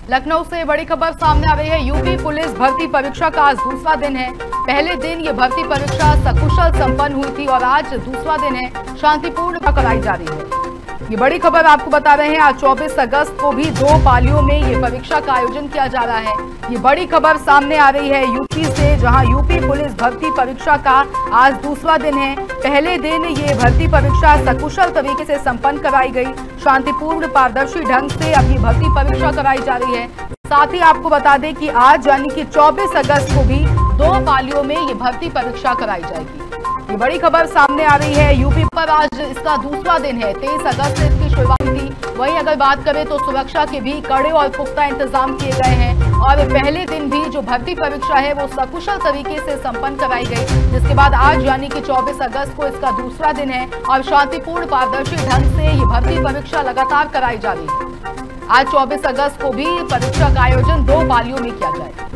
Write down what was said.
लखनऊ से बड़ी खबर सामने आ रही है। यूपी पुलिस भर्ती परीक्षा का आज दूसरा दिन है। पहले दिन ये भर्ती परीक्षा सकुशल संपन्न हुई थी और आज दूसरा दिन है, शांतिपूर्ण कराई जा रही है। ये बड़ी खबर आपको बता रहे हैं। आज 24 अगस्त को भी 2 पालियों में ये परीक्षा का आयोजन किया जा रहा है। ये बड़ी खबर सामने आ रही है यूपी से, जहां यूपी पुलिस भर्ती परीक्षा का आज दूसरा दिन है। पहले दिन ये भर्ती परीक्षा सकुशल तरीके से संपन्न कराई गई। शांतिपूर्ण पारदर्शी ढंग से अब ये भर्ती परीक्षा कराई जा रही है। साथ ही आपको बता दें कि आज यानी कि 24 अगस्त को भी 2 पालियों में ये भर्ती परीक्षा कराई जाएगी। ये बड़ी खबर सामने आ रही है। यूपी पर आज इसका दूसरा दिन है। 23 अगस्त से इसकी शुरुआत थी। वहीं अगर बात करें तो सुरक्षा के भी कड़े और पुख्ता इंतजाम किए गए हैं और पहले दिन भी जो भर्ती परीक्षा है वो सकुशल तरीके से संपन्न कराई गई, जिसके बाद आज यानी कि 24 अगस्त को इसका दूसरा दिन है और शांतिपूर्ण पारदर्शी ढंग से ये भर्ती परीक्षा लगातार कराई जा रही है। आज 24 अगस्त को भी परीक्षा का आयोजन 2 पालियों में किया जाएगा।